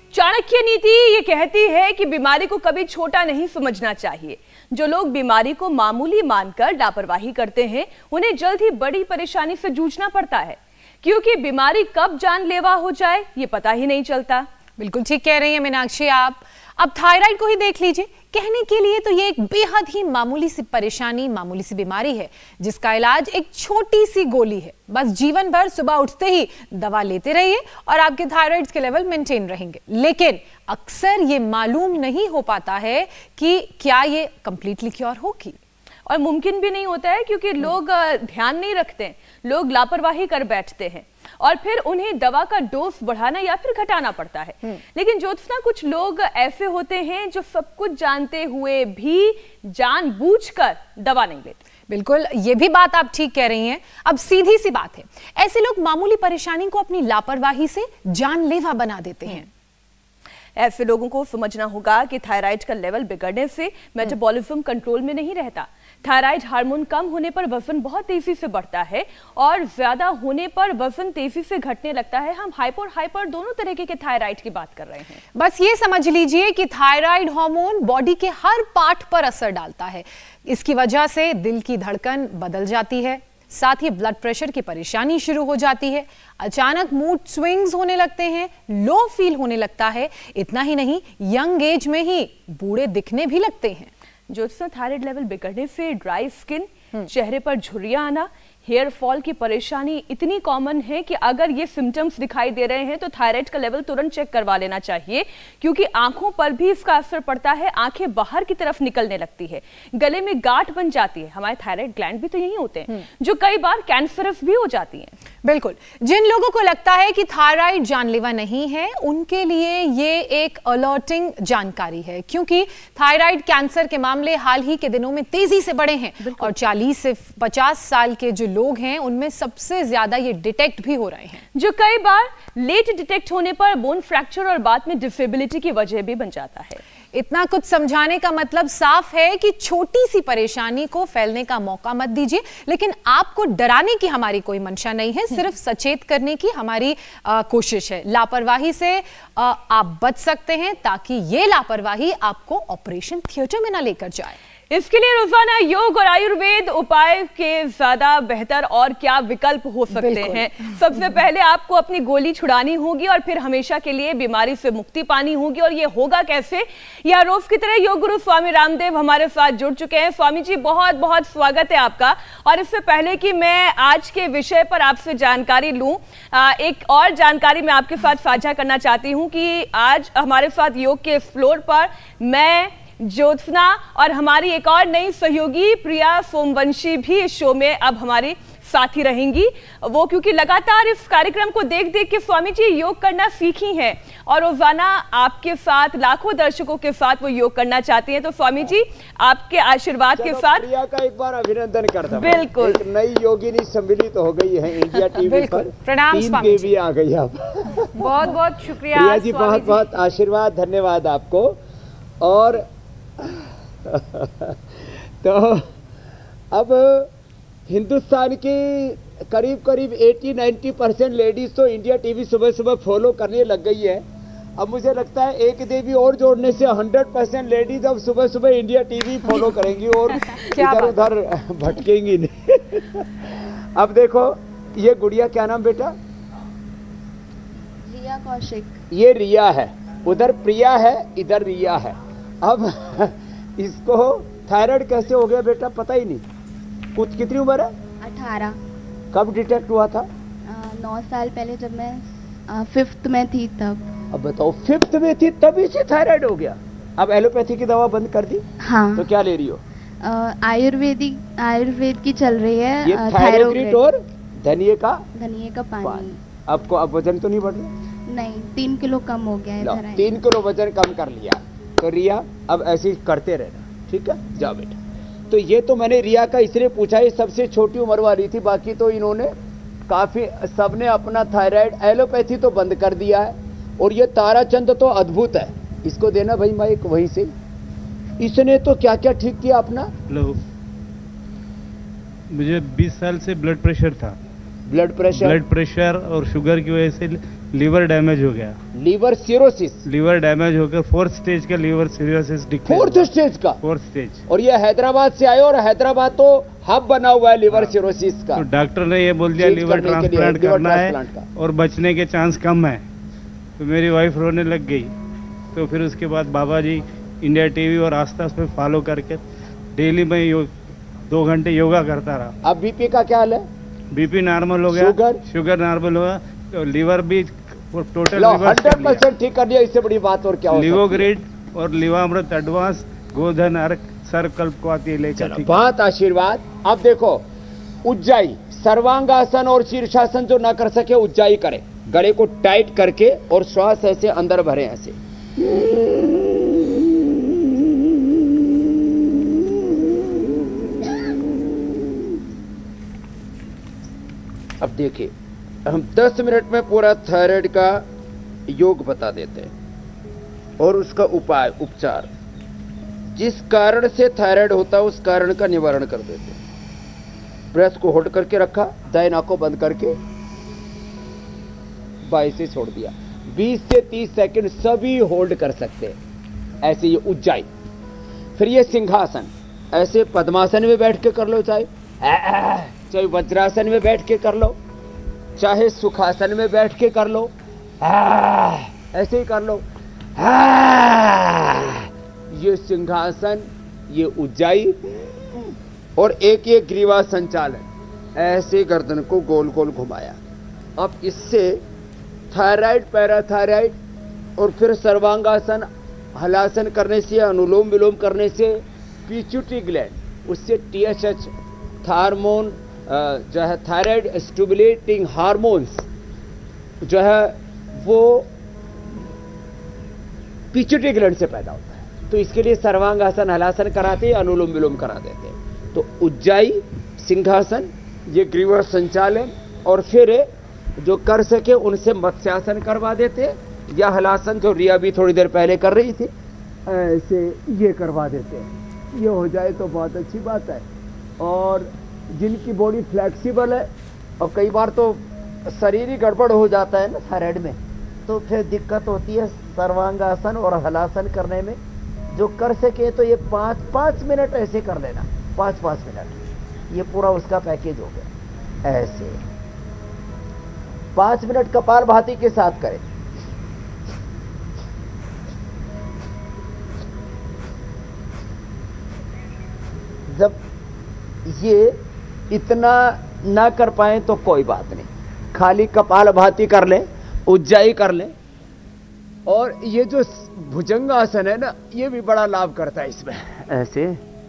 चाणक्य नीति ये कहती है कि बीमारी को कभी छोटा नहीं समझना चाहिए। जो लोग बीमारी को मामूली मानकर लापरवाही करते हैं, उन्हें जल्द ही बड़ी परेशानी से जूझना पड़ता है, क्योंकि बीमारी कब जानलेवा हो जाए ये पता ही नहीं चलता। बिल्कुल ठीक कह रही हैं मीनाक्षी आप। अब थायराइड को ही देख लीजिए। कहने के लिए तो ये एक बेहद ही मामूली सी परेशानी, मामूली सी बीमारी है जिसका इलाज एक छोटी सी गोली है। बस जीवन भर सुबह उठते ही दवा लेते रहिए और आपके थायराइड के लेवल मेंटेन रहेंगे। लेकिन अक्सर ये मालूम नहीं हो पाता है कि क्या ये कंप्लीटली क्योर होगी, और मुमकिन भी नहीं होता है क्योंकि लोग ध्यान नहीं रखते हैं, लोग लापरवाही कर बैठते हैं और फिर उन्हें दवा का डोज बढ़ाना या फिर घटाना पड़ता है। लेकिन ज्योत्सना, कुछ लोग ऐसे होते हैं जो सब कुछ जानते हुए भी जानबूझकर दवा नहीं लेते। बिल्कुल, ये भी बात आप ठीक कह रही हैं। अब सीधी सी बात है, ऐसे लोग मामूली परेशानी को अपनी लापरवाही से जानलेवा बना देते हैं। ऐसे लोगों को समझना होगा कि थायराइड का लेवल बिगड़ने से मेटाबॉलिज्म कंट्रोल में नहीं रहता। थायराइड हार्मोन कम होने पर वजन बहुत तेजी से बढ़ता है और ज्यादा होने पर वजन तेजी से घटने लगता है। हम हाइपर दोनों तरीके के थायराइड की बात कर रहे हैं। बस ये समझ लीजिए कि थायराइड हार्मोन बॉडी के हर पार्ट पर असर डालता है। इसकी वजह से दिल की धड़कन बदल जाती है, साथ ही ब्लड प्रेशर की परेशानी शुरू हो जाती है, अचानक मूड स्विंग्स होने लगते हैं, लो फील होने लगता है। इतना ही नहीं, यंग एज में ही बूढ़े दिखने भी लगते हैं। ज्योत्सना, थायराइड लेवल बिगड़ने से ड्राई स्किन, चेहरे पर झुर्रियां आना, हेयर फॉल की परेशानी इतनी कॉमन है कि अगर ये सिम्टम्स दिखाई दे रहे हैं तो थायराइड का लेवल तुरंत चेक करवा लेना चाहिए, क्योंकि आंखों पर भी इसका असर पड़ता है। आंखें बाहर की तरफ निकलने लगती है, गले में गांठ बन जाती है। हमारे थायराइड ग्लैंड भी तो यही होते हैं जो कई बार कैंसरस भी हो जाती हैं। बिल्कुल, जिन लोगों को लगता है कि थायराइड जानलेवा नहीं है, उनके लिए ये एक अलर्टिंग जानकारी है, क्योंकि थायराइड कैंसर के मामले हाल ही के दिनों में तेजी से बढ़े हैं और 40 से 50 साल के जो लोग हैं उनमें सबसे ज्यादा ये डिटेक्ट भी हो रहे हैं, जो कई बार लेट डिटेक्ट होने पर बोन फ्रैक्चर और बाद में डिसेबिलिटी की वजह भी बन जाता है। इतना कुछ समझाने का मतलब साफ है कि छोटी सी परेशानी को फैलने का मौका मत दीजिए। लेकिन आपको डराने की हमारी कोई मंशा नहीं है, सिर्फ सचेत करने की हमारी कोशिश है। लापरवाही से आप बच सकते हैं ताकि ये लापरवाही आपको ऑपरेशन थिएटर में ना लेकर जाए। इसके लिए रोजाना योग और आयुर्वेद उपाय के ज्यादा बेहतर और क्या विकल्प हो सकते हैं। सबसे पहले आपको अपनी गोली छुड़ानी होगी और फिर हमेशा के लिए बीमारी से मुक्ति पानी होगी। और ये होगा कैसे? यह रोज की तरह योग गुरु स्वामी रामदेव हमारे साथ जुड़ चुके हैं। स्वामी जी, बहुत बहुत स्वागत है आपका। और इससे पहले कि मैं आज के विषय पर आपसे जानकारी लूं, एक और जानकारी मैं आपके साथ साझा करना चाहती हूँ कि आज हमारे साथ योग के फ्लोर पर मैं, ज्योत्सना और हमारी एक और नई सहयोगी प्रिया सोमवंशी भी इस शो में अब हमारी साथी रहेंगी। वो क्योंकि लगातार इस कार्यक्रम को देख देख के स्वामी जी योग करना सीखी हैं और रोजाना आपके साथ लाखों दर्शकों के साथ वो योग करना चाहती हैं। तो स्वामी जी, आपके आशीर्वाद के साथ प्रिया का एक बार अभिनंदन करता हूं। बिल्कुल, एक नई योगिनी सम्मिलित हो गई है इंडिया टीवी पर। प्रणाम स्वामी जी, आ गई आप। बहुत बहुत शुक्रिया प्रिया जी, बहुत बहुत आशीर्वाद, धन्यवाद आपको। और तो अब हिंदुस्तान की करीब करीब 80-90% लेडीज तो इंडिया टीवी सुबह सुबह फॉलो करने लग गई है। अब मुझे लगता है एक देवी और जोड़ने से 100% लेडीज अब सुबह सुबह इंडिया टीवी फॉलो करेंगी और इधर उधर भटकेंगी नहीं। अब देखो, ये गुड़िया, क्या नाम बेटा? रिया कौशिक। ये रिया है, उधर प्रिया है, इधर रिया है। अब इसको थायराइड कैसे हो गया बेटा? पता ही नहीं। कुछ कितनी उम्र है? 18। कब डिटेक्ट हुआ था? 9 साल पहले, जब मैं 5th में थी तब। अब बताओ, 5th में थी तभी से थायराइड हो गया। अब एलोपैथी की दवा बंद कर दी? हाँ। तो क्या ले रही हो? आयुर्वेद की चल रही है। ये थायरोग्रिड और धनिये का पानी। आपको अब वजन तो नहीं बढ़ रहा? नहीं, 3 किलो कम हो गया है। 3 किलो वजन कम कर लिया। तो रिया, अब ऐसे ही करते रहना, ठीक है? जाओ बेटा। तो ये तो मैंने रिया का इसलिए पूछा, ये सबसे छोटी उम्र वाली थी। बाकी तो इन्होंने काफी, सबने अपना थायराइड, एलोपैथी तो बंद कर दिया है। और ये ताराचंद तो अद्भुत है, इसको देना भाई माइक वहीं से। इसने तो क्या क्या ठीक किया अपना? हेलो, मुझे 20 साल से ब्लड प्रेशर था। ब्लड प्रेशर और शुगर की वजह से लीवर डैमेज हो गया। लीवर सिरोसिस, लीवर डैमेज होकर 4th स्टेज का liver cirrhosis declare. 4th stage का? 4th stage. और ये हैदराबाद से आए, और हैदराबाद तो हब बना हुआ है लीवर सिरोसिस का। तो डॉक्टर ने ये बोल दिया लीवर ट्रांसप्लांट करना है और बचने के चांस कम है। तो मेरी वाइफ रोने लग गई। तो फिर उसके बाद बाबा जी इंडिया टीवी और आस्था पे फॉलो करके डेली मैं 2 घंटे योगा करता रहा। अब बीपी का क्या हाल है? बीपी नॉर्मल हो गया, शुगर नॉर्मल हुआ, तो लीवर भी टोटल 100% ठीक कर दिया। इससे बड़ी बात और क्या हो? लिवोग्रिड और लिवामृत एडवांस, गोधन अर्क, सर्वकल्प को आती है लेकर। बहुत आशीर्वाद। अब देखो, उज्जाई, सर्वांगासन और शीर्षासन जो ना कर सके उज्जाई करे। गले को टाइट करके और श्वास ऐसे अंदर भरे, ऐसे। अब देखिए, हम 10 मिनट में पूरा थायराइड का योग बता देते हैं और उसका उपाय, उपचार, जिस कारण से थायराइड होता है उस कारण का निवारण कर देते हैं। ब्रेथ को होल्ड करके रखा, दाएं नाक को बंद करके बाएं से छोड़ दिया। 20 से 30 सेकंड सभी होल्ड कर सकते हैं। ऐसे ये उज्जाई। फिर ये सिंहासन, ऐसे पद्मासन में बैठ के कर लो, चाहे वज्रासन में बैठ के कर लो, चाहे सुखासन में बैठ के कर लो, ऐसे ही कर लो। ये सिंहासन, ये उज्जाई, और एक ये ग्रीवा संचालन, ऐसे गर्दन को गोल गोल घुमाया। अब इससे थायराइड, पैराथायराइड और फिर सर्वांगासन, हलासन करने से, अनुलोम विलोम करने से पिट्यूटरी ग्लैंड, उससे TSH, हार्मोन जो है, थायराइड स्टिमुलेटिंग हार्मोन्स जो है, वो पिट्यूटरी ग्लैंड से पैदा होता है। तो इसके लिए सर्वांगासन, हलासन कराते हैं, अनुलोम विलोम करा देते हैं। तो उज्जाई, सिंहासन, ये ग्रीवा संचालन, और फिर जो कर सके उनसे मत्स्यासन करवा देते, या हलासन जो रिया भी थोड़ी देर पहले कर रही थी, ऐसे ये करवा देते हैं। ये हो जाए तो बहुत अच्छी बात है। और जिनकी बॉडी फ्लेक्सिबल है, और कई बार तो शरीर ही गड़बड़ हो जाता है ना थायराइड में, तो फिर दिक्कत होती है सर्वांगासन और हलासन करने में। जो कर सके तो ये 5-5 मिनट ऐसे कर लेना, 5-5 मिनट, ये पूरा उसका पैकेज हो गया। ऐसे 5 मिनट कपालभाति के साथ करें। जब ये इतना ना कर पाए तो कोई बात नहीं, खाली कपालभाति कर ले, उज्जाई कर ले। और ये जो भुजंगासन है ना, ये भी बड़ा लाभ करता है इसमें। ऐसे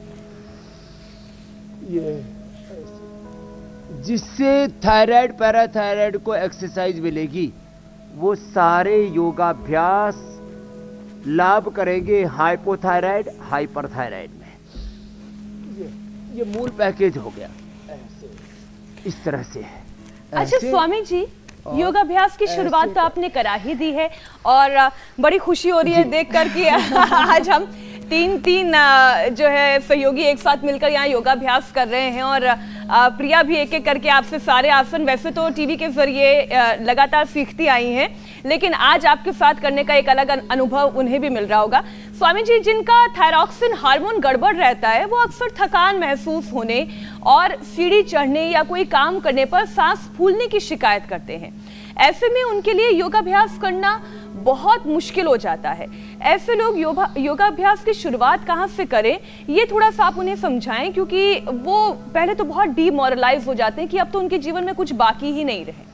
ये ऐसे, जिससे थायराइड, पैराथायराइड को एक्सरसाइज मिलेगी। वो सारे योगाभ्यास लाभ करेंगे हाइपोथायराइड, हाइपरथायराइड में। ये मूल पैकेज हो गया। ऐसे, इस तरह से। अच्छा स्वामी जी, योगाभ्यास की शुरुआत तो आपने करा ही दी है, और बड़ी खुशी हो रही है देखकर कि आज हम तीन जो है सहयोगी एक साथ मिलकर यहाँ योगाभ्यास कर रहे हैं। और प्रिया भी एक एक करके आपसे सारे आसन वैसे तो टीवी के जरिए लगातार सीखती आई हैं, लेकिन आज आपके साथ करने का एक अलग अनुभव उन्हें भी मिल रहा होगा। स्वामी जी, जिनका थायरॉक्सिन हार्मोन गड़बड़ रहता है, वो अक्सर थकान महसूस होने और सीढ़ी चढ़ने या कोई काम करने पर सांस फूलने की शिकायत करते हैं। ऐसे में उनके लिए योगाभ्यास करना बहुत मुश्किल हो जाता है। ऐसे लोग योगाभ्यास की शुरुआत कहाँ से करें, ये थोड़ा सा आप उन्हें समझाएं, क्योंकि वो पहले तो बहुत डीमोरलाइज हो जाते हैं कि अब तो उनके जीवन में कुछ बाकी ही नहीं रहे।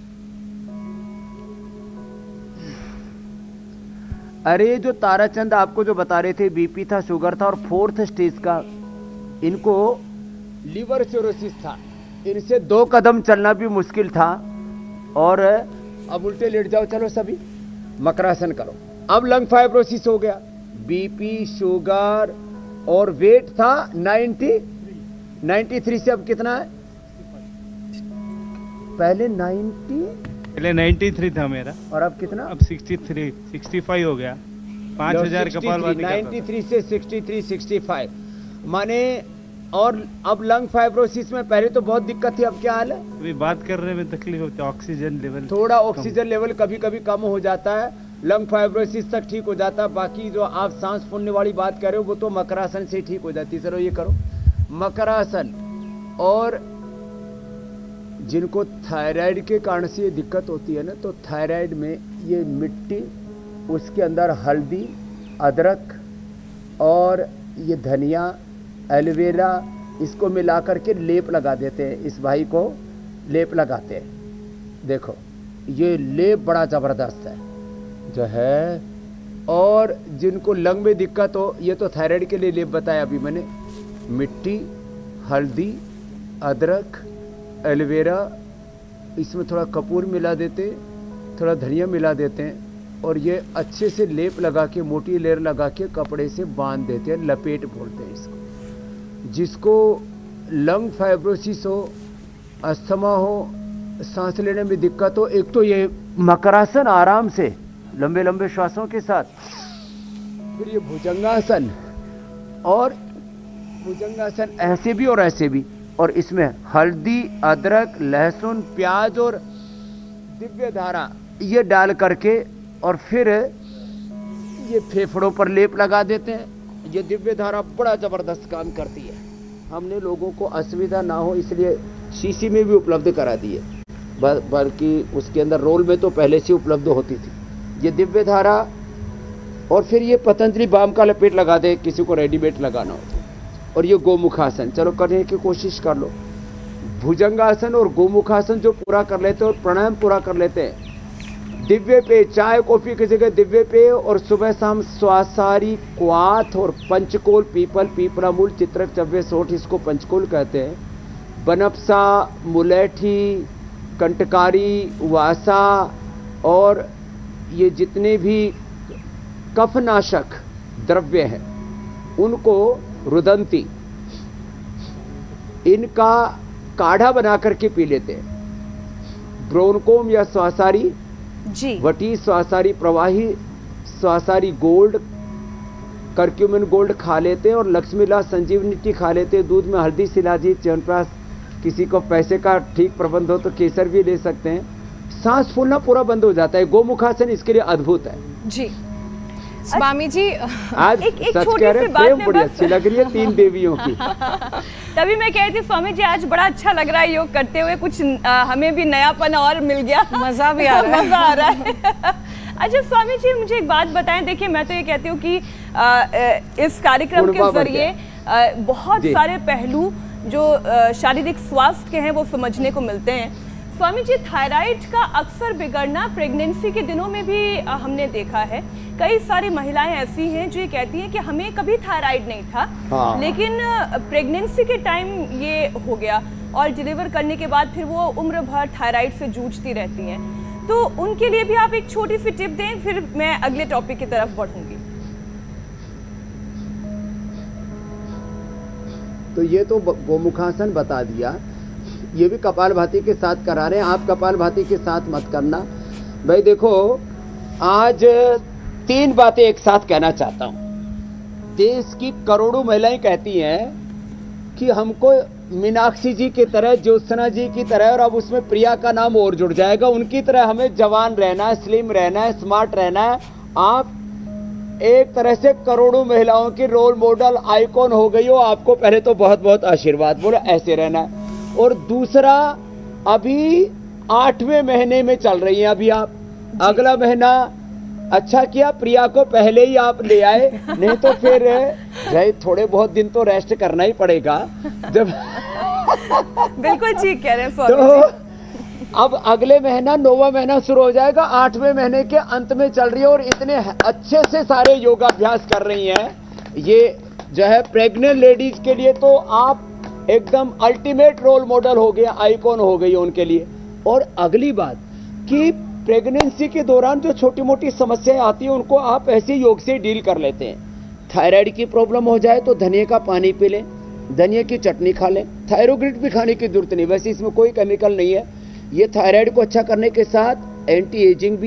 अरे जो ताराचंद आपको जो बता रहे थे, बीपी था, शुगर था और 4th स्टेज का, इनको लीवर सिरोसिस था। इनसे 2 कदम चलना भी मुश्किल था। और अब उल्टे लेट जाओ, चलो सभी मकरासन करो। अब लंग फाइब्रोसिस हो गया। बीपी, शुगर और वेट था 93 से अब कितना है? पहले 93 था मेरा, और अब कितना? अब 65 हो गया। 5000 कपालभाति। 93 से 63, 65 माने और अब लंग फाइब्रोसिस में पहले तो बहुत दिक्कत थी, अब क्या हाल है? अभी बात करने में तकलीफ होती है, ऑक्सीजन लेवल थोड़ा ऑक्सीजन लेवल कभी कभी कम हो जाता है, लंग फाइब्रोसिस तक ठीक हो जाता है। बाकी जो आप सांस फूलने वाली बात कर रहे हो वो तो मकरासन से ठीक हो जाती है। चलो ये करो मकरासन। और जिनको थायराइड के कारण से ये दिक्कत होती है ना, तो थायराइड में ये मिट्टी, उसके अंदर हल्दी, अदरक और ये धनिया, एलोवेरा, इसको मिला करके लेप लगा देते हैं। इस भाई को लेप लगाते हैं, देखो ये लेप बड़ा ज़बरदस्त है जो है। और जिनको लंग में दिक्कत हो, ये तो थायराइड के लिए लेप बताया अभी मैंने, मिट्टी, हल्दी, अदरक, एलोवेरा, इसमें थोड़ा कपूर मिला देते, थोड़ा धनिया मिला देते हैं और ये अच्छे से लेप लगा के, मोटी लेयर लगा के कपड़े से बांध देते हैं, लपेट बोलते हैं इसको। जिसको लंग फाइब्रोसिस हो, अस्थमा हो, सांस लेने में दिक्कत हो, एक तो ये मकरासन आराम से लंबे लंबे श्वासों के साथ, फिर ये भुजंगासन, और भुजंगासन ऐसे भी और ऐसे भी, और इसमें हल्दी, अदरक, लहसुन, प्याज और दिव्य धारा ये डाल करके और फिर ये फेफड़ों पर लेप लगा देते हैं। ये दिव्य धारा बड़ा ज़बरदस्त काम करती है। हमने लोगों को असुविधा ना हो इसलिए शीशी में भी उपलब्ध करा दी है, बल्कि उसके अंदर रोल में तो पहले से उपलब्ध होती थी ये दिव्य धारा। और फिर ये पतंजलि बाम का लपेट लगा दे, किसी को रेडीमेड लगाना हो तो। और ये गोमुखासन, चलो करने की कोशिश कर लो। भुजंगासन और गोमुखासन जो पूरा कर लेते हैं और प्राणायाम पूरा कर लेते हैं, दिव्य पेय, चाय कॉफी की जगह दिव्य पेय, और सुबह शाम स्वासारी, क्वाथ और पंचकोल, पीपल, पीपरामूल, चित्रक, चव्वे, सोठ, इसको पंचकोल कहते हैं, बनपसा, मुलेठी, कंटकारी, वासा, और ये जितने भी कफनाशक द्रव्य हैं उनको, रुदंती, इनका काढ़ा बना करके पी लेते हैं। ब्रोनकोम या स्वासारी जी, वटी, स्वासारी प्रवाही, स्वासारी गोल्ड, करक्यूमिन गोल्ड खा लेते हैं, और लक्ष्मीला संजीवनी टी खा लेते हैं। दूध में हल्दी, शिलाजीत, च्यवनप्राश, किसी को पैसे का ठीक प्रबंध हो तो केसर भी ले सकते हैं। सांस फूलना पूरा बंद हो जाता है। गोमुखासन इसके लिए अद्भुत है जी। स्वामी जी आज एक सच छोटी कह सी रहे बात प्रेम में बड़ी बस- अच्छी लग रही है 3 देवियों की। तभी मैं कह रही थी स्वामी जी आज बड़ा अच्छा लग रहा है योग करते हुए, कुछ हमें भी नयापन और मिल गया, मजा भी आ रहा है। मजा आ रहा है। अच्छा स्वामी जी मुझे एक बात बताएं, देखिए मैं तो ये कहती हूँ कि इस कार्यक्रम के जरिए बहुत जी। सारे पहलू जो शारीरिक स्वास्थ्य के हैं वो समझने को मिलते हैं। स्वामी जी थायराइड का अक्सर बिगड़ना प्रेगनेंसी के दिनों में भी हमने देखा है। कई सारी महिलाएं ऐसी हैं जो ये कहती हैं कि हमें कभी थायराइड नहीं था, हाँ। लेकिन प्रेगनेंसी के टाइम ये हो गया और डिलीवर करने के बाद फिर वो उम्र भर थायराइड से जूझती रहती हैं। तो उनके लिए भी आप एक छोटी सी टिप दें, फिर मैं अगले टॉपिक की तरफ बढ़ूंगी। तो ये तो गोमुखासन बता दिया, ये भी कपालभाति के साथ करा रहे हैं। आप कपालभाति के साथ मत करना भाई। देखो आज 3 बातें एक साथ कहना चाहता हूं। देश की करोड़ों महिलाएं कहती हैं कि हमको मीनाक्षी जी की तरह, ज्योत्सना जी की तरह, और अब उसमें प्रिया का नाम और जुड़ जाएगा, उनकी तरह हमें जवान रहना है, स्लिम रहना है, स्मार्ट रहना है। आप एक तरह से करोड़ों महिलाओं की रोल मॉडल, आइकॉन हो गई हो। आपको पहले तो बहुत बहुत आशीर्वाद, बोलो ऐसे रहना है। और दूसरा, अभी 8वें महीने में चल रही हैं अभी आप, अगला महीना अच्छा किया प्रिया को पहले ही आप ले आए, नहीं तो फिर भाई थोड़े बहुत दिन तो रेस्ट करना ही पड़ेगा जब बिल्कुल ठीक कह रहे हैं स्वामी तो जी। अब अगले महीना 9वां महीना शुरू हो जाएगा, 8वें महीने के अंत में चल रही है और इतने अच्छे से सारे योगाभ्यास कर रही हैं। ये जो है प्रेग्नेंट लेडीज के लिए तो आप एकदम अल्टीमेट रोल मॉडल हो गए, आइकॉन हो गई उनके लिए। और अगली बात कि प्रेगनेंसी के दौरान जो छोटी मोटी समस्याएं आती हैं उनको आप ऐसे योग से डील कर लेते हैं। थायराइड की प्रॉब्लम हो जाए तो धनिया का पानी पी लें, धनिया की चटनी खा लें। थायरोग्रिड भी खाने की जरूरत नहीं, वैसे इसमें कोई केमिकल नहीं है। ये थायराइड को अच्छा करने के साथ एंटी एजिंग भी है,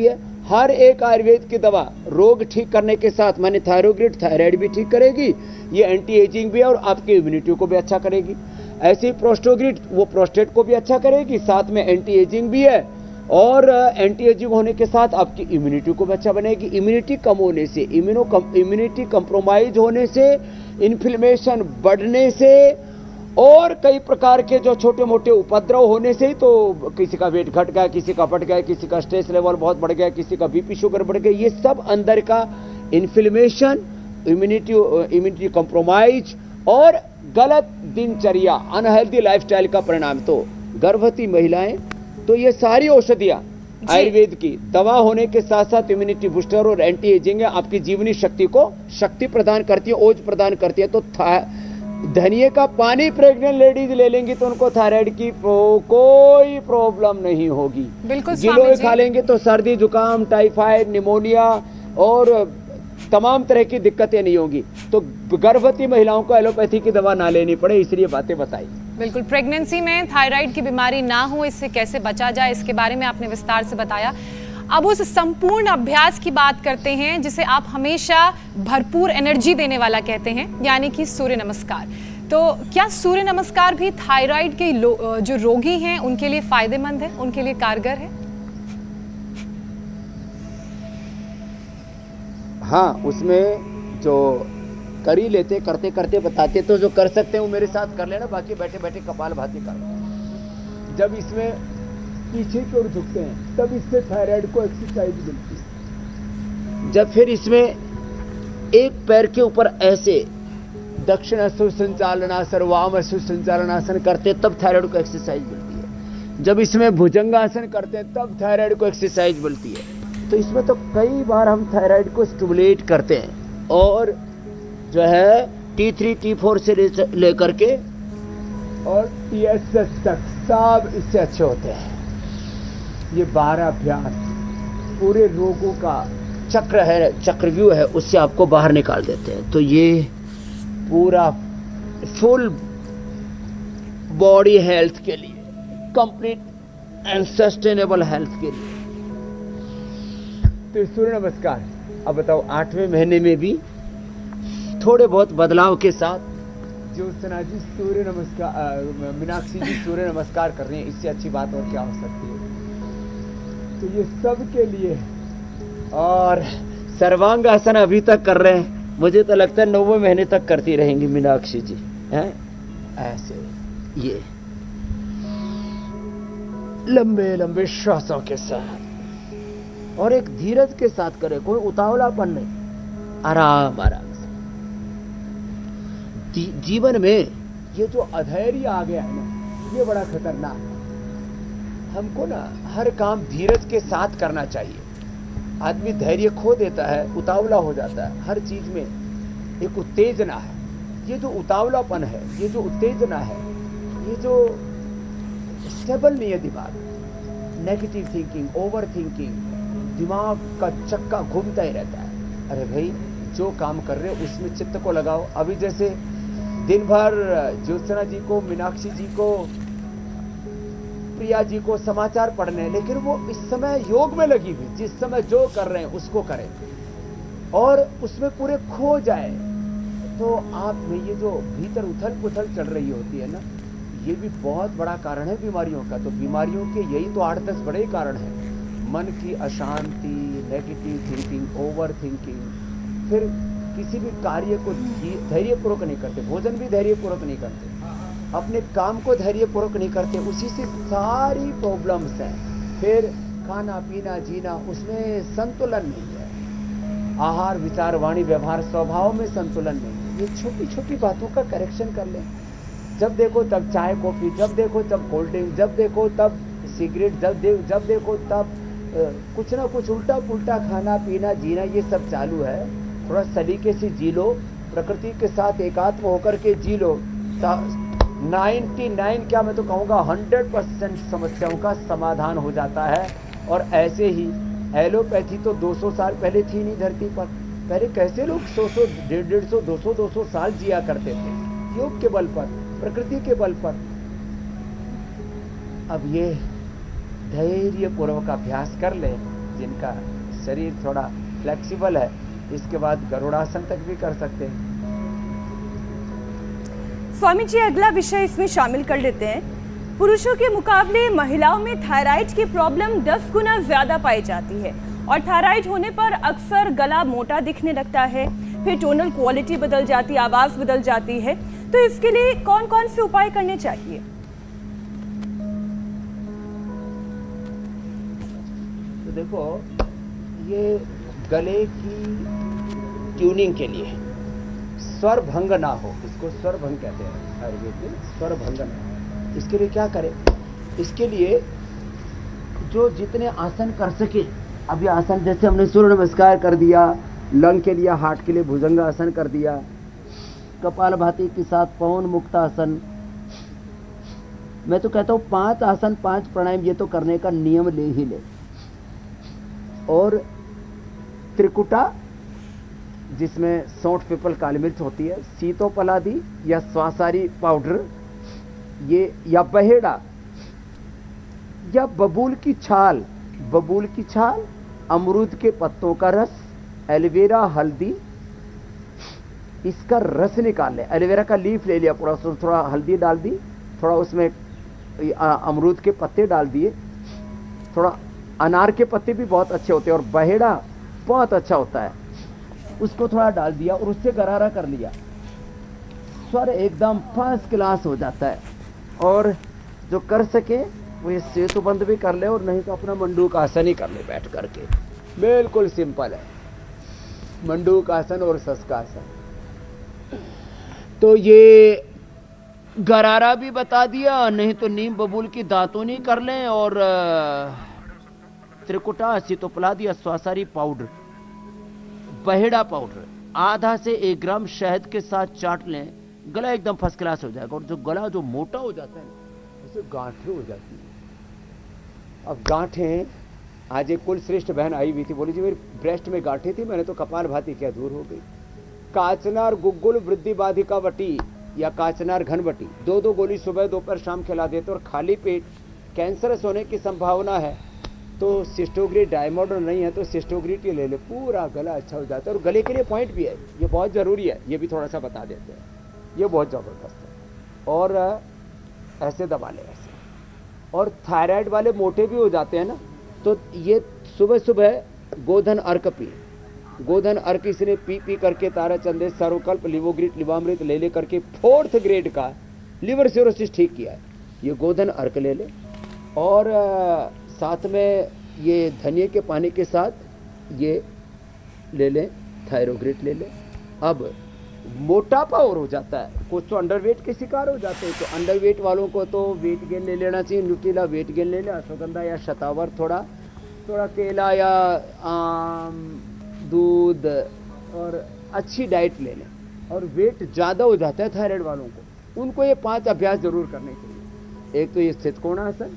हर एक आयुर्वेद की दवा रोग ठीक करने के साथ माने थायराइड भी ठीक करेगी, ये एंटी एजिंग भी है और आपकी इम्यूनिटी को भी अच्छा करेगी। ऐसी प्रोस्टोग्रिड वो प्रोस्टेट को भी अच्छा करेगी, साथ में एंटी एजिंग भी है और एंटी एजिंग होने के साथ आपकी इम्यूनिटी को भी अच्छा बनेगी। इम्यूनिटी कम होने से, इम्यूनिटी कंप्रोमाइज होने से, इन्फ्लेमेशन बढ़ने से और कई प्रकार के जो छोटे मोटे उपद्रव होने से ही तो किसी का वेट घट गया, किसी का बढ़ गया, किसी का स्ट्रेस लेवल बहुत बढ़ गया, किसी का बीपी शुगर बढ़ गया, ये सब अंदर का इन्फ्लेमेशन, इम्यूनिटी कंप्रोमाइज और गलत दिनचर्या, अनहेल्दी लाइफस्टाइल का परिणाम। तो गर्भवती महिलाएं तो ये सारी औषधियां आयुर्वेद की दवा होने के साथ साथ इम्यूनिटी बूस्टर और एंटी एजिंग है, आपकी जीवनी शक्ति को शक्ति प्रदान करती है, ओज प्रदान करती है। तो धनिये का पानी प्रेग्नेंट लेडीज ले लेंगी तो उनको थायराइड की कोई प्रॉब्लम नहीं होगी। बिल्कुल गिलोय खा लेंगे तो सर्दी जुकाम, टाइफाइड, निमोनिया और तमाम तरह की दिक्कतें नहीं होगी। तो गर्भवती महिलाओं को एलोपैथी की दवा ना लेनी पड़े, इसलिए बातें बताई। बिल्कुल, प्रेगनेंसी में थायराइड की बीमारी ना हो, इससे कैसे बचा जाए, इसके बारे में आपने विस्तार से बताया। अब उस संपूर्ण अभ्यास की बात करते हैं जिसे आप हमेशा भरपूर एनर्जी देने वाला कहते हैं, यानी कि सूर्य नमस्कार। तो क्या सूर्य नमस्कार भी थायराइड के जो रोगी हैं उनके लिए फायदेमंद है, उनके लिए कारगर है? हाँ, उसमें जो कर ही लेते, करते करते बताते, तो जो कर सकते हैं वो मेरे साथ कर लेना, बाकी बैठे बैठे कपालभाति कर। जब इसमें पीछे की ओर झुकते हैं तब इससे थायराइड को एक्सरसाइज मिलती है। जब फिर इसमें एक पैर के ऊपर ऐसे दक्षिण अश्व संचालनासन, वाम अश्व संचालनासन करते तब थायराइड को एक्सरसाइज मिलती है। जब इसमें भुजंगासन करते हैं तब थायराइड को एक्सरसाइज मिलती है। तो इसमें तो कई बार हम थायराइड को स्टिमुलेट करते हैं और जो है T3 T4 से लेकर के और TSS तक सब इससे अच्छे होते हैं। ये 12 अभ्यास पूरे रोगों का चक्र है, चक्रव्यूह है, उससे आपको बाहर निकाल देते हैं। तो ये पूरा फुल बॉडी हेल्थ के लिए, कंप्लीट एंड सस्टेनेबल हेल्थ के लिए। तो सूर्य नमस्कार अब बताओ 8वें महीने में भी थोड़े बहुत बदलाव के साथ ज्योत्सना जी सूर्य नमस्कार, मीनाक्षी जी सूर्य नमस्कार कर रही हैं, इससे अच्छी बात और क्या हो सकती है। तो ये सब के लिए और सर्वांगासन अभी तक कर रहे हैं, मुझे तो लगता है 9वें महीने तक करती रहेंगी मीनाक्षी जी, हैं ऐसे ये लंबे लंबे श्वासों के साथ और एक धीरज के साथ करे, कोई उतावलापन नहीं, आराम आराम से। जीवन में ये जो अधैर्य आ गया है ना, ये बड़ा खतरनाक है। हमको ना हर काम धीरज के साथ करना चाहिए। आदमी धैर्य खो देता है, उतावला हो जाता है, हर चीज में एक उत्तेजना है। ये जो उतावलापन है, ये जो उत्तेजना है, ये जो स्टेबल नहीं है दिमाग, नेगेटिव थिंकिंग, ओवर थिंकिंग, दिमाग का चक्का घूमता ही रहता है। अरे भाई जो काम कर रहे हो उसमें चित्त को लगाओ। अभी जैसे दिन भर ज्योत्सना जी को, मीनाक्षी जी को, प्रिया जी को समाचार पढ़ने, लेकिन वो इस समय योग में लगी हुई, जिस समय जो कर रहे हैं उसको करें और उसमें पूरे खो जाए। तो आप में ये जो भीतर उथल पुथल चल रही होती है ना, ये भी बहुत बड़ा कारण है बीमारियों का। तो बीमारियों के यही तो 8-10 बड़े कारण हैं। मन की अशांति, नेगेटिव थिंकिंग, ओवर थिंकिंग, फिर किसी भी कार्य को धैर्यपूर्वक नहीं करते, भोजन भी धैर्यपूर्वक नहीं करते, अपने काम को धैर्यपूर्वक नहीं करते, उसी से सारी प्रॉब्लम्स हैं। फिर खाना पीना जीना, उसमें संतुलन नहीं है, आहार विचार वाणी व्यवहार स्वभाव में संतुलन नहीं है। ये छोटी छोटी बातों का करेक्शन कर लें। जब देखो तब चाय कॉफी, जब देखो तब कोल्ड ड्रिंक, जब देखो तब सिगरेट, जब देखो तब कुछ ना कुछ उल्टा पुल्टा खाना पीना जीना, ये सब चालू है। थोड़ा सलीके से जी लो, प्रकृति के साथ एकात्म होकर के जी लो। 99 क्या मैं तो कहूँगा 100% समस्याओं का समाधान हो जाता है। और ऐसे ही एलोपैथी तो 200 साल पहले थी नहीं धरती पर। पहले कैसे लोग 100, 150, 200 साल जिया करते थे, योग के बल पर, प्रकृति के बल पर। अब ये धैर्यपूर्वक अभ्यास कर ले जिनका शरीर थोड़ा फ्लेक्सिबल है, इसके बाद गरुड़ासन तक भी कर सकते हैं। स्वामी जी, अगला विषय इसमें शामिल कर लेते हैं। पुरुषों के मुकाबले महिलाओं में थायराइड की प्रॉब्लम 10 गुना ज्यादा पाई जाती है और थायराइड होने पर अक्सर गला मोटा दिखने लगता है, फिर टोनल क्वालिटी बदल जाती है, आवाज बदल जाती है। तो इसके लिए कौन कौन से उपाय करने चाहिए? तो देखो, ये गले की ट्यूनिंग के लिए स्वर भंग ना हो, इसको स्वर भंग कहते हैं आयुर्वेद में, स्वर भंग ना हो, इसके लिए क्या करें? इसके लिए जो जितने आसन कर सके, अभी आसन जैसे हमने सूर्य नमस्कार कर दिया, लंग के लिए, हार्ट के लिए भुजंगासन कर दिया, कपालभाति के साथ पवन मुक्तासन, मैं तो कहता हूँ 5 आसन 5 प्राणायाम ये तो करने का नियम ले ही ले। और त्रिकुटा जिसमें सौंठ, पीपल, काली मिर्च होती है, सीतोपलादी या स्वासारी पाउडर, ये या बहेड़ा या बबूल की छाल, बबूल की छाल, अमरूद के पत्तों का रस, एलोवेरा, हल्दी, इसका रस निकाल ले। एलोवेरा का लीफ ले लिया पूरा, थोड़ा हल्दी डाल दी, थोड़ा उसमें अमरूद के पत्ते डाल दिए, थोड़ा अनार के पत्ते भी बहुत अच्छे होते हैं और बहेड़ा बहुत अच्छा होता है, उसको थोड़ा डाल दिया और उससे गरारा कर लिया, स्वर एकदम फर्स्ट क्लास हो जाता है। और जो कर सके वो ये सेतुबंद भी कर ले और नहीं तो अपना मंडूक आसन ही कर ले बैठ करके, बिल्कुल सिंपल है मंडूक आसन और शशकासन। तो ये गरारा भी बता दिया, नहीं तो नीम बबूल की दातूनी कर लें और त्रिकुटा, सीतोपलादी, स्वासारी पाउडर, बहेड़ा पाउडर आधा से 1 ग्राम शहद के साथ चाट लें, गला एकदम फर्स्ट क्लास हो जाएगा। और जो गला जो मोटा हो जाता है उसे गांठें हो जाती है। अब गांठें, आज एक कुल श्रेष्ठ बहन आई हुई थी, बोली जी मेरी ब्रेस्ट में गांठें थी, मैंने तो कपाल भाती क्या दूर हो गई। काचनार गुग्गुल वृद्धि बाधिका वटी या काचनार घनवटी 2-2 गोली सुबह दोपहर शाम खिला देते और खाली पेट कैंसरस होने की संभावना है तो सिस्टोग्रीट, डायमोडोन नहीं है तो सिस्टोग्रीट ही ले ले, पूरा गला अच्छा हो जाता है। और गले के लिए पॉइंट भी है, ये बहुत ज़रूरी है, ये भी थोड़ा सा बता देते हैं, ये बहुत ज़बरदस्त है। और ऐसे दबा ले ऐसे। और थायराइड वाले मोटे भी हो जाते हैं ना, तो ये सुबह सुबह गोधन अर्क पी, गोधन अर्क इसने पी करके तारा चंदे, सर्वकल्प, लिवोग्रिट, लिवामृत ले ले करके 4th ग्रेड का लिवर सिरोसिस ठीक किया है, ये गोधन अर्क ले ले। और साथ में ये धनिया के पानी के साथ ये ले लें, थायरोग्रिट ले लें। अब मोटापा और हो जाता है, कुछ तो अंडरवेट के शिकार हो जाते हैं, तो अंडरवेट वालों को तो वेट गेन ले लेना चाहिए, न्यूट्रीला वेट गेन ले लें, अश्वगंधा या शतावर, थोड़ा केला या आम, दूध और अच्छी डाइट ले लें। और वेट ज़्यादा हो जाता है थायराइड वालों को, उनको ये 5 अभ्यास जरूर करने चाहिए। एक तो ये स्थित कोणासन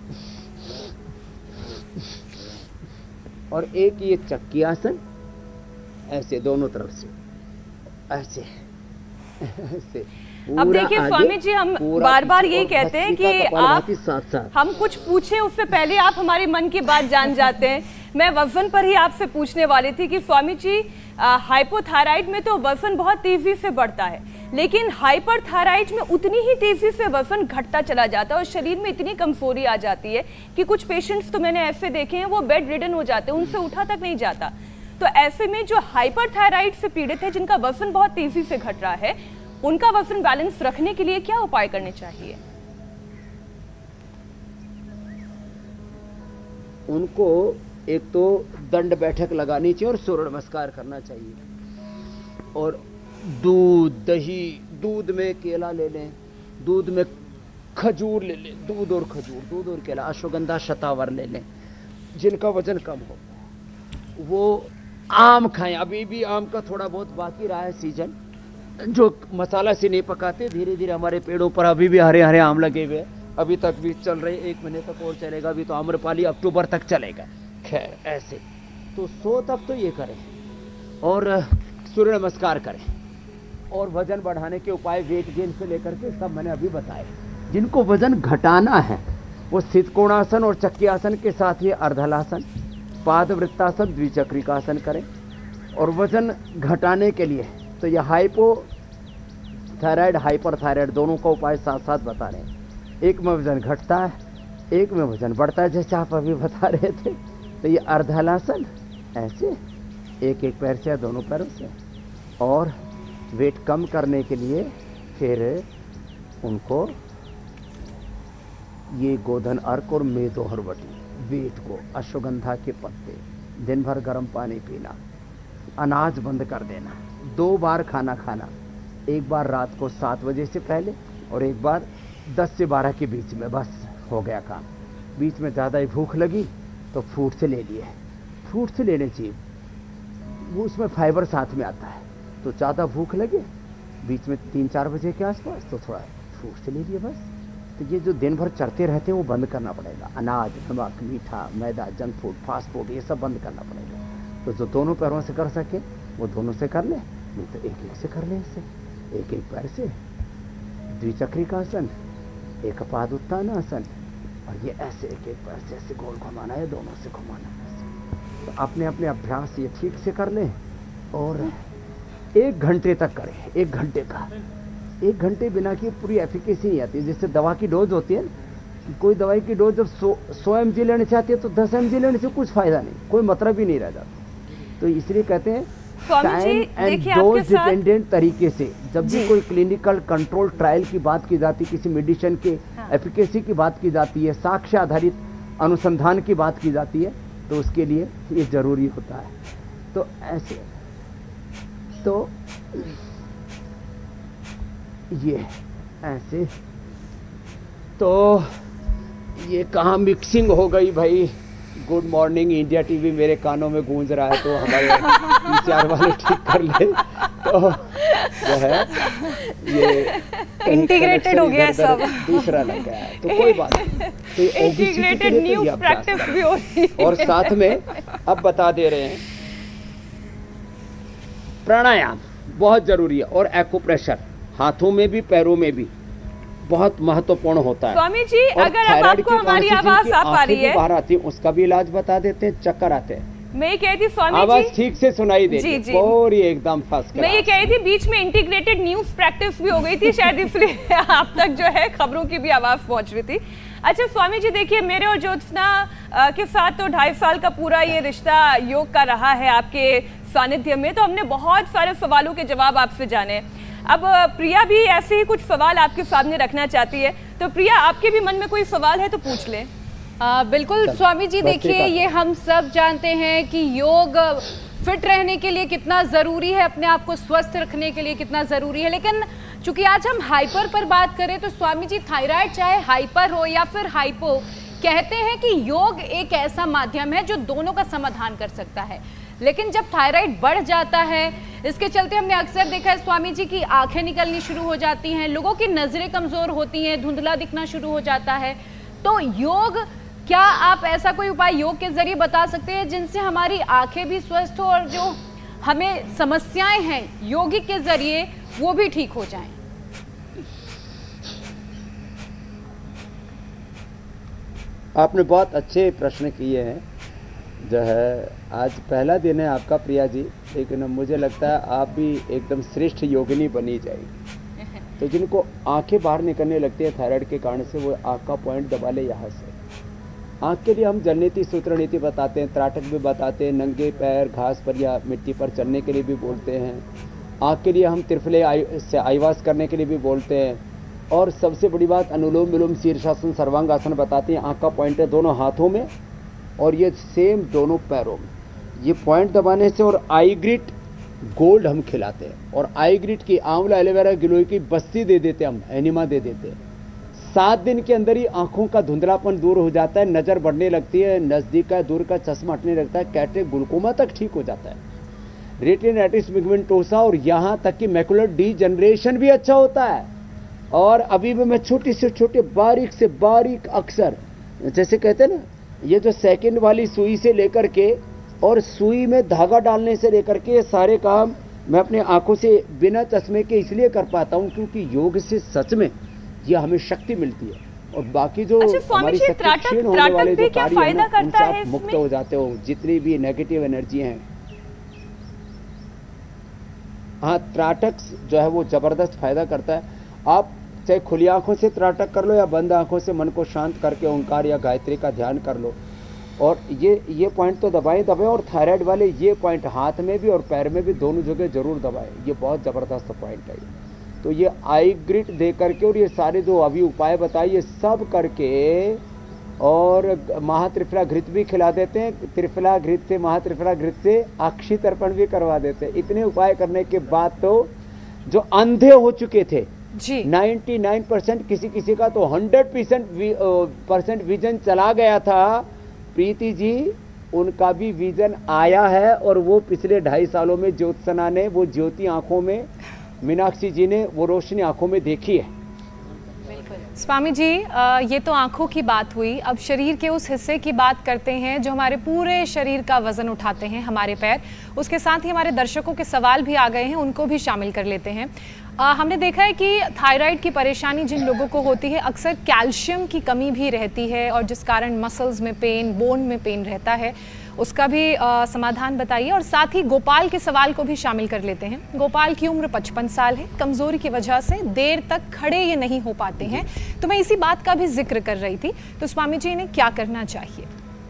और एक ये चक्की आसन, ऐसे दोनों तरफ से ऐसे ऐसे। अब देखिए स्वामी जी, हम बार बार यही कहते हैं कि आप हम कुछ पूछे उससे पहले आप हमारे मन की बात जान जाते हैं। मैं वजन पर ही आपसे पूछने वाली थी कि स्वामी जी हाइपोथायराइड में तो वजन बहुत तेजी से बढ़ता है, लेकिन हाइपरथायराइड में उतनी ही तेजी से वजन घटता चला जाता है और शरीर में इतनी कमजोरी आ जाती है कि कुछ पेशेंट्स तो मैंने ऐसे देखे हैं वो बेड रिडन हो जाते हैं, उनसे उठा तक नहीं जाता। तो ऐसे में जो हाइपरथायराइड से पीड़ित है, जिनका वजन बहुत तेजी से घट रहा है, उनका वजन बैलेंस रखने के लिए क्या उपाय करने चाहिए? उनको एक तो दंड बैठक लगानी चाहिए और सूर्य नमस्कार करना चाहिए। और दूध, दही, दूध में केला ले लें, दूध में खजूर ले लें, दूध और खजूर, दूध और केला, अश्वगंधा, शतावर ले लें। जिनका वजन कम हो वो आम खाएं, अभी भी आम का थोड़ा बहुत बाकी रहा है सीजन, जो मसाला से नहीं पकाते, धीरे धीरे हमारे पेड़ों पर अभी भी हरे हरे आम लगे हुए, अभी तक भी चल रहे, 1 महीने तक और चलेगा। अभी तो आम्रपाली अक्टूबर तक चलेगा। खैर ऐसे तो 100 तक तो ये करें और सूर्य नमस्कार करें। और वजन बढ़ाने के उपाय वेट गेन से लेकर के सब मैंने अभी बताए। जिनको वजन घटाना है वो स्थित कोणासन और चक्की आसन के साथ ही अर्धलासन, पादवृत्तासन, द्विचक्रिकासन करें। और वजन घटाने के लिए तो ये हाइपोथायराइड, हाइपरथायराइड दोनों का उपाय साथ साथ बता रहे हैं। एक में वजन घटता है, एक में वजन बढ़ता है, जैसे आप अभी बता रहे थे। तो ये अर्धहलासन, ऐसे एक एक पैर से या दोनों पैरों से। और वेट कम करने के लिए फिर उनको ये गोधन अर्क और मेदोहरवटी, वेट को, अश्वगंधा के पत्ते, दिन भर गर्म पानी पीना, अनाज बंद कर देना, 2 बार खाना खाना, एक बार रात को 7 बजे से पहले और एक बार 10 से 12 के बीच में, बस हो गया काम। बीच में ज़्यादा ही भूख लगी तो फ्रूट्स ले लिए, फ्रूट्स लेने चाहिए, वो उसमें फाइबर साथ में आता है। तो ज़्यादा भूख लगे बीच में 3-4 बजे के आसपास तो थोड़ा फ्रूट्स ले लिए बस। तो ये जो दिन भर चढ़ते रहते हैं वो बंद करना पड़ेगा। अनाज, नमक, मीठा, मैदा, जंक फूड, फास्ट फूड, ये सब बंद करना पड़ेगा। तो जो दोनों पैरों से कर सके वो दोनों से कर ले, नहीं तो एक एक से कर ले। इससे एक एक पैर से द्विचक्रिकासन, एक पादोत्तानासन, और ये ऐसे एक एक पैर से ऐसे गोल घुमाना है, दोनों से घुमाना है। तो अपने अपने अभ्यास ये ठीक से कर लें और 1 घंटे तक करें। 1 घंटे का, 1 घंटे बिना की पूरी एफिकेसी नहीं आती। जैसे दवा की डोज होती है, कोई दवाई की डोज जब 100 mg लेने चाहती है तो 10 mg लेने से कुछ फायदा नहीं, कोई मतलब ही नहीं रह जाता। तो इसलिए कहते हैं टाइम एंड डोज डिपेंडेंट तरीके से जब भी कोई क्लिनिकल कंट्रोल ट्रायल की बात की जाती है, किसी मेडिसिन के एफिकेसी की बात की जाती है, साक्ष्य आधारित अनुसंधान की बात की जाती है, तो उसके लिए ये जरूरी होता है। तो ऐसे तो ये ऐसे तो ये कहाँ मिक्सिंग हो गई भाई। गुड मॉर्निंग इंडिया टीवी मेरे कानों में गूंज रहा है, तो हमारे PCR वाले ठीक कर ले। तो जो है ये इंटीग्रेटेड हो गया सब, दूसरा लग गया है, तो कोई बात नहीं। तो इंटीग्रेटेड न्यू प्रैक्टिस भी हो रही है। और साथ में अब बता दे रहे हैं प्राणायाम बहुत जरूरी है, और एक्यूप्रेशर हाथों में भी पैरों में भी बहुत महत्वपूर्ण होता है। स्वामी जी, अगर अब आपको हमारी आवाज आ पा रही है, बाहर आती है, उसका भी इलाज बता देते हैं। चक्कर आते हैं, मैं ये कह रही थी स्वामी जी, आवाज ठीक से सुनाई दे जी, जी। और ये एकदम फर्स्ट। मैं ये कह रही थी बीच में इंटीग्रेटेड न्यूज प्रैक्टिस भी हो गई थी शायद, इसलिए आप तक जो है खबरों की भी आवाज पहुंच रही थी। अच्छा स्वामी जी, देखिए मेरे और ज्योत्सना के साथ तो 2.5 साल का पूरा ये रिश्ता योग का रहा है आपके सानिध्य में, तो हमने बहुत सारे सवालों के जवाब आपसे जाने। अब प्रिया भी ऐसे ही कुछ सवाल आपके सामने रखना चाहती है, तो प्रिया आपके भी मन में कोई सवाल है तो पूछ ले। बिल्कुल स्वामी जी, देखिए ये हम सब जानते हैं कि योग फिट रहने के लिए कितना ज़रूरी है, अपने आप को स्वस्थ रखने के लिए कितना ज़रूरी है। लेकिन चूंकि आज हम हाइपर पर बात करें तो स्वामी जी, थायराइड चाहे हाइपर हो या फिर हाइपो, कहते हैं कि योग एक ऐसा माध्यम है जो दोनों का समाधान कर सकता है। लेकिन जब थायराइड बढ़ जाता है, इसके चलते हमने अक्सर देखा है स्वामी जी की आंखें निकलनी शुरू हो जाती हैं, लोगों की नज़रें कमज़ोर होती हैं, धुंधला दिखना शुरू हो जाता है। तो योग, क्या आप ऐसा कोई उपाय योग के जरिए बता सकते हैं जिनसे हमारी आंखें भी स्वस्थ हो और जो हमें समस्याएं हैं योगिक के जरिए वो भी ठीक हो जाएं? आपने बहुत अच्छे प्रश्न किए हैं। जो है आज पहला दिन है आपका प्रिया जी, लेकिन मुझे लगता है आप भी एकदम श्रेष्ठ योगिनी बनी जाएगी। तो जिनको आंखें बाहर निकलने लगती है थायराइड के कारण से, वो आंख का पॉइंट दबा ले यहाँ से। आंख के लिए हम जलनीति सूत्र नीति बताते हैं, त्राटक भी बताते हैं, नंगे पैर घास पर या मिट्टी पर चलने के लिए भी बोलते हैं। आंख के लिए हम त्रिफले से आईवास करने के लिए भी बोलते हैं। और सबसे बड़ी बात, अनुलोम विलोम शीर्षासन सर्वांगासन बताते हैं। आंख का पॉइंट है दोनों हाथों में और ये सेम दोनों पैरों में। ये पॉइंट दबाने से, और आई ग्रिट गोल्ड हम खिलाते हैं, और आई ग्रिट की आंवला एलोवेरा गिलोय की बस्ती दे देते हैं, हम एनिमा दे देते हैं। 7 दिन के अंदर ही आंखों का धुंधलापन दूर हो जाता है, नजर बढ़ने लगती है, नजदीक का दूर का चश्मा हटने लगता है, कैटरेक्ट ग्लूकोमा तक ठीक हो जाता है, रेटिनाइटिस पिगमेंटोसा और यहाँ तक कि मैकुलर डीजनरेशन भी अच्छा होता है। और अभी भी मैं छोटे से छोटे बारीक से बारीक अक्सर, जैसे कहते हैं ना, ये जो सेकंड वाली सुई से लेकर के और सुई में धागा डालने से लेकर के सारे काम मैं अपने आंखों से बिना चश्मे के इसलिए कर पाता हूं क्योंकि योग से सच में ये हमें शक्ति मिलती है। और बाकी जो हमारी शक्ति क्षीण होने वाले जो कार्य है ना, उनसे आप मुक्त हो जाते हो, जितनी भी नेगेटिव एनर्जी हैं। हाँ, त्राटक जो है वो जबरदस्त फायदा करता है। आप चाहे खुली आंखों से त्राटक कर लो या बंद आंखों से मन को शांत करके ओंकार या गायत्री का ध्यान कर लो। और ये पॉइंट तो दबाएं। और थायराइड वाले ये पॉइंट हाथ में भी और पैर में भी दोनों जगह जरूर दबाएं, ये बहुत ज़बरदस्त पॉइंट है। तो ये आई ग्रिट दे करके और ये सारे जो अभी उपाय बताए ये सब करके और महात्रिफला घृत भी खिला देते हैं। त्रिफला घृत से, महात्रिफला घृत से अक्षी तर्पण भी करवा देते हैं। इतने उपाय करने के बाद तो जो अंधे हो चुके थे जी 99% किसी का तो 100% विजन चला गया था, प्रीति जी उनका भी विजन आया है। और वो पिछले 2.5 सालों में ज्योत्सना ने वो ज्योति आंखों में, मीनाक्षी जी ने वो रोशनी आंखों में देखी है। स्वामी जी, ये तो आंखों की बात हुई। अब शरीर के उस हिस्से की बात करते हैं जो हमारे पूरे शरीर का वजन उठाते हैं, हमारे पैर। उसके साथ ही हमारे दर्शकों के सवाल भी आ गए हैं, उनको भी शामिल कर लेते हैं। हमने देखा है कि थायराइड की परेशानी जिन लोगों को होती है, अक्सर कैल्शियम की कमी भी रहती है और जिस कारण मसल्स में पेन, बोन में पेन रहता है, उसका भी समाधान बताइए। और साथ ही गोपाल के सवाल को भी शामिल कर लेते हैं। गोपाल की उम्र 55 साल है, कमजोरी की वजह से देर तक खड़े ये नहीं हो पाते हैं। तो मैं इसी बात का भी जिक्र कर रही थी। तो स्वामी जी, इन्हें क्या करना चाहिए?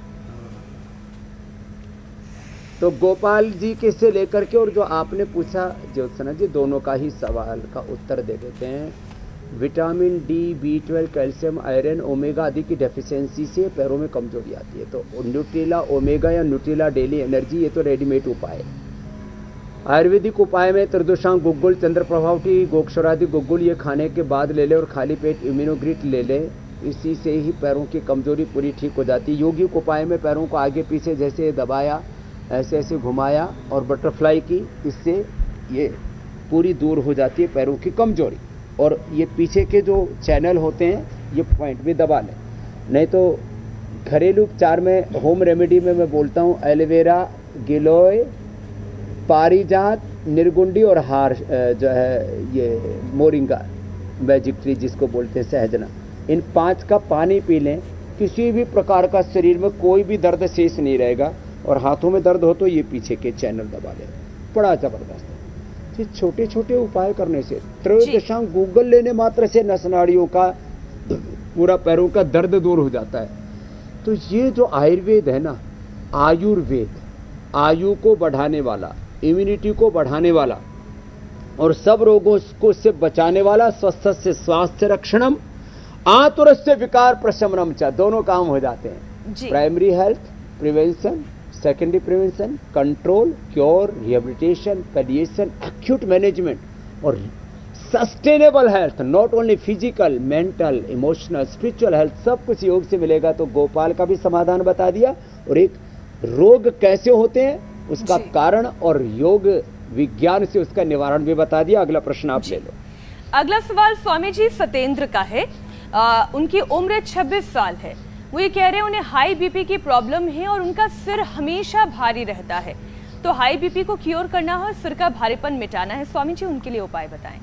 तो गोपाल जी के से लेकर के और जो आपने पूछा ज्योत्सना जी, दोनों का ही सवाल का उत्तर दे देते हैं। Vitamin D, B12, calcium, iron, omega आदि की डेफिशिएंसी से पैरों में कमजोरी आती है। तो न्यूट्रिला ओमेगा या न्यूट्रिला डेली एनर्जी, ये तो रेडीमेड उपाय है। आयुर्वेदिक उपाय में त्रिदोषांग गुग्गुल, चंद्र प्रभावटी, गोक्षरादि गुग्गुल ये खाने के बाद ले ले और खाली पेट इम्यूनोग्रिट ले ले, इसी से ही पैरों की कमजोरी पूरी ठीक हो जाती है। योगिक उपाय में पैरों को आगे पीछे जैसे दबाया, ऐसे ऐसे घुमाया और बटरफ्लाई की, इससे ये पूरी दूर हो जाती है पैरों की कमजोरी। और ये पीछे के जो चैनल होते हैं ये पॉइंट भी दबा लें। नहीं तो घरेलू उपचार में, होम रेमेडी में मैं बोलता हूँ एलोवेरा, गिलोय, पारिजात, निर्गुंडी और हार जो है ये मोरिंगा, मैजिक ट्री जिसको बोलते हैं, सहजना, इन 5 का पानी पी लें। किसी भी प्रकार का शरीर में कोई भी दर्द शेष नहीं रहेगा। और हाथों में दर्द हो तो ये पीछे के चैनल दबा लें, बड़ा जबरदस्त है। ये छोटे छोटे उपाय करने से, त्रिदोषांग गूगल लेने मात्र से नस नाड़ियों का, पूरा पैरों का दर्द दूर हो जाता है। तो ये जो आयुर्वेद है ना, आयुर्वेद, आयु को बढ़ाने वाला, इम्यूनिटी को बढ़ाने वाला और सब रोगों को से बचाने वाला, स्वस्थ से स्वास्थ्य रक्षणम, आतुरस्य विकार प्रशमनम च, दोनों काम हो जाते हैं। Primary health, prevention, secondary prevention, control, cure, rehabilitation, palliation, acute management और sustainable health, not only physical, mental, emotional, spiritual health, सब कुछ योग से मिलेगा। तो गोपाल का भी समाधान बता दिया और एक रोग कैसे होते हैं उसका कारण और योग विज्ञान से उसका निवारण भी बता दिया। अगला प्रश्न आप ले लो। अगला सवाल स्वामी जी सतेंद्र का है। उनकी उम्र 26 साल है। वो ये कह रहे हैं उन्हें हाई बीपी की प्रॉब्लम है और उनका सिर हमेशा भारी रहता है। तो हाई बीपी को क्योर करना है और सिर का भारीपन मिटाना है। स्वामी जी, उनके लिए उपाय बताएं।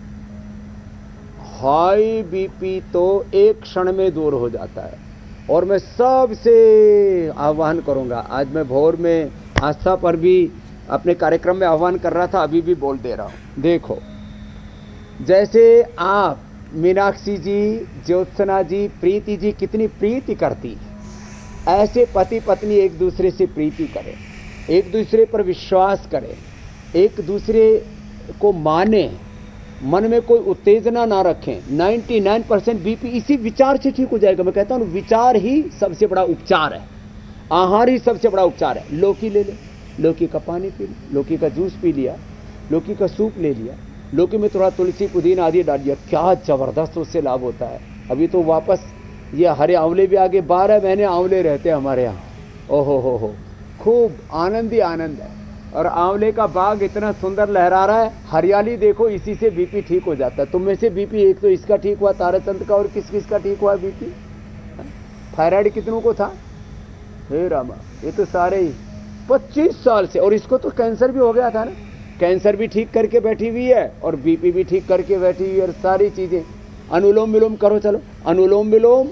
हाई बीपी तो एक क्षण में दूर हो जाता है और मैं सबसे आह्वान करूंगा, आज मैं भोर में आस्था पर भी अपने कार्यक्रम में आह्वान कर रहा था, अभी भी बोल दे रहा हूं। देखो, जैसे आप मीनाक्षी जी, ज्योत्सना जी, प्रीति जी कितनी प्रीति करती, ऐसे पति पत्नी एक दूसरे से प्रीति करें, एक दूसरे पर विश्वास करें, एक दूसरे को माने, मन में कोई उत्तेजना ना रखें। 99% बीपी इसी विचार से ठीक हो जाएगा। मैं कहता हूँ विचार ही सबसे बड़ा उपचार है, आहार ही सबसे बड़ा उपचार है। लौकी ले ले, लौकी का पानी पी लिया, लौकी का जूस पी लिया, लौकी का सूप ले लिया, लौकी में थोड़ा तुलसी, पुदीना आदि डाल दिया, क्या जबरदस्त उससे लाभ होता है। अभी तो वापस ये हरे आंवले भी आगे, 12 महीने आंवले रहते हैं हमारे यहाँ। ओहो हो, खूब आनंद ही आनंद है। और आंवले का बाग इतना सुंदर लहरा रहा है, हरियाली देखो, इसी से बीपी ठीक हो जाता है। तुम में से बीपी एक तो इसका ठीक हुआ ताराचंद का, और किस किस का ठीक हुआ बीपी? थायराइड कितनों को था? हे रामा, ये तो सारे ही 25 साल से। और इसको तो कैंसर भी हो गया था ना, कैंसर भी ठीक करके बैठी हुई है और बीपी भी ठीक करके बैठी हुई है और सारी चीजें। अनुलोम विलोम करो, चलो अनुलोम विलोम,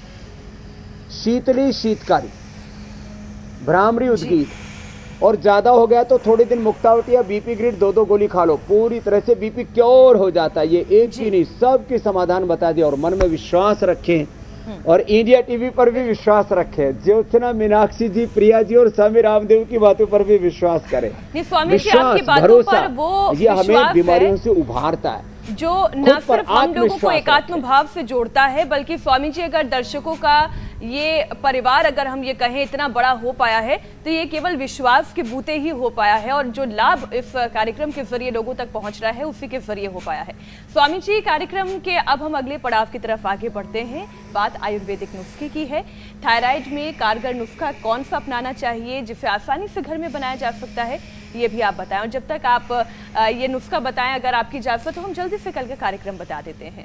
शीतली शीतकारी, भ्रामरी उद्गीत, और ज्यादा हो गया तो थोड़े दिन मुक्तावटी या बीपी ग्रिड 2-2 गोली खा लो, पूरी तरह से बीपी क्योर हो जाता है। ये एक ही नहीं, सबके समाधान बता दिया। और मन में विश्वास रखें और इंडिया टीवी पर भी विश्वास रखें। ज्योत्सना, मीनाक्षी जी, प्रिया जी और स्वामी रामदेव की बातों पर भी विश्वास करें। विश्वास, भरोसा, ये हमें बीमारियों से उभारता है, जो न सिर्फ हम लोगों को एकात्म भाव से जोड़ता है, बल्कि स्वामी जी अगर दर्शकों का ये परिवार अगर हम ये कहें इतना बड़ा हो पाया है तो ये केवल विश्वास के बूते ही हो पाया है, और जो लाभ इस कार्यक्रम के जरिए लोगों तक पहुंच रहा है उसी के जरिए हो पाया है। स्वामी जी, कार्यक्रम के अब हम अगले पड़ाव की तरफ आगे बढ़ते हैं। बात आयुर्वेदिक नुस्खे की है। थायराइड में कारगर नुस्खा कौन सा अपनाना चाहिए जिसे आसानी से घर में बनाया जा सकता है, ये भी आप बताएं। और जब तक आप ये नुस्खा बताएं, अगर आपकी इजाजत हो, हम जल्दी से कल का कार्यक्रम बता देते हैं।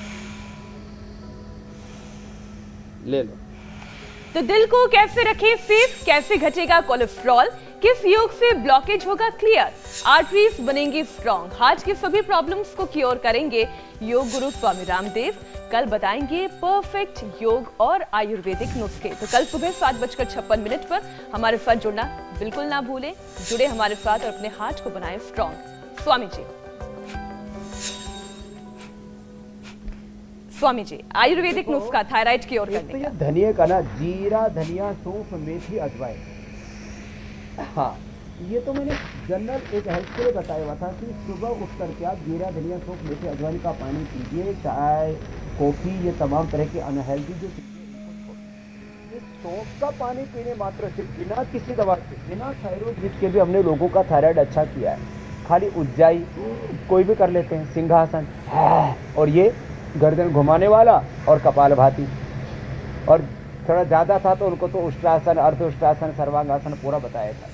ले लो। तो दिल को कैसे रखें सेफ, कैसे घटेगा कोलेस्ट्रॉल, किस योग से ब्लॉकेज होगा क्लियर, आर्टरीज बनेंगी स्ट्रॉन्ग, हार्ट की सभी प्रॉब्लम्स को क्योर करेंगे योग गुरु स्वामी रामदेव। कल बताएंगे परफेक्ट योग और आयुर्वेदिक नुस्खे। तो कल सुबह 7:56 पर हमारे साथ जुड़ना बिल्कुल ना भूलें। जुड़े हमारे साथ और अपने हार्ट को बनाएं स्ट्रॉन्ग। स्वामी जी, स्वामी जी, आयुर्वेदिक नुस्खा थायराइड की ओर करने का। धनिया का ना, जीरा, धनिया, सौंफ, मेथी, अजवाइन। हाँ, ये तो मैंने जनरल एक हेल्थ के लिए बताया हुआ था कि सुबह उठ करके आप जीरा, धनिया, सौंफ, मेथी, अजवाइन का पानी पीजिए। चाय, कॉफी, ये तमाम तरह के अनहेल्दी जो ये सौंफ का पानी पीने मात्र से, बिना किसी दवा के, बिना थायराइड के भी हमने लोगों का थायराइड अच्छा किया है। खाली उज्जाई कोई भी कर लेते हैं, सिंहासन, और ये गर्दन घुमाने वाला और कपालभाति, और थोड़ा ज़्यादा था तो उनको तो उष्ट्रासन, अर्ध उष्ट्रासन, सर्वांगासन पूरा बताया था।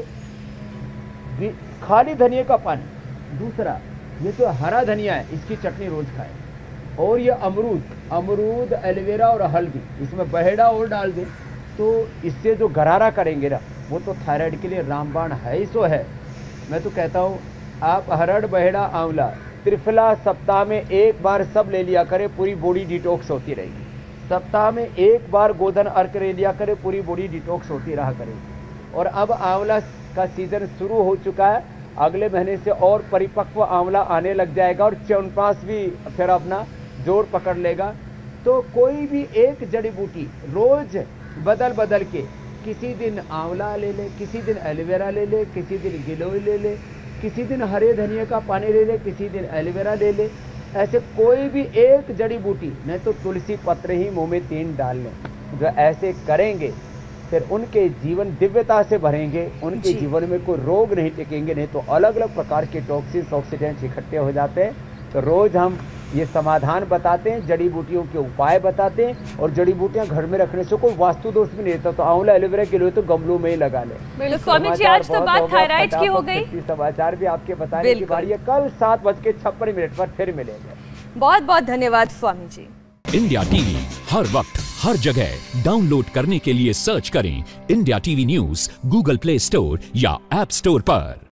ये खाली धनिया का पानी। दूसरा, ये तो हरा धनिया है, इसकी चटनी रोज खाएं। और ये अमरूद, एलोवेरा और हल्दी, इसमें बहेड़ा और डाल दें तो इससे जो गरारा करेंगे ना, वो तो थायराइड के लिए रामबाण है ही सो है। मैं तो कहता हूँ आप हरड़, बहेड़ा, आंवला, त्रिफला सप्ताह में एक बार सब ले लिया करें, पूरी बॉडी डिटॉक्स होती रहेगी। सप्ताह में एक बार गोधन अर्क ले लिया करें, पूरी बॉडी डिटॉक्स होती रहा करेगी। और अब आंवला का सीजन शुरू हो चुका है, अगले महीने से और परिपक्व आंवला आने लग जाएगा और च्यवनप्राश भी फिर अपना जोर पकड़ लेगा। तो कोई भी एक जड़ी बूटी रोज बदल बदल के, किसी दिन आंवला ले ले, किसी दिन एलोवेरा ले ले, किसी दिन गिलोय ले ले, किसी दिन हरे धनिया का पानी ले ले, किसी दिन एलोवेरा ले ले। ऐसे कोई भी एक जड़ी बूटी, नहीं तो तुलसी पत्र ही मुंह में 3 डाल लें। जो ऐसे करेंगे फिर उनके जीवन दिव्यता से भरेंगे, उनके जीवन में कोई रोग नहीं टिकेंगे। नहीं तो अलग अलग प्रकार के टॉक्सिन्स, ऑक्सीडेंट्स इकट्ठे हो जाते हैं। तो रोज हम ये समाधान बताते हैं, जड़ी बूटियों के उपाय बताते हैं, और जड़ी बूटियां घर में रखने से कोई वास्तु दोष भी नहीं रहता। तो आंवला, एलोवेरा के लिए तो गमलों में ही लगा ले। स्वामी जी, आज तो बात थायराइड की हो गई, समाचार भी आपके बताने की बारी है। कल 7:56 पर फिर मिलेंगे। बहुत बहुत धन्यवाद स्वामी जी। इंडिया टीवी हर वक्त हर जगह डाउनलोड करने के लिए सर्च करें India TV news Google Play Store या ऐप स्टोर पर।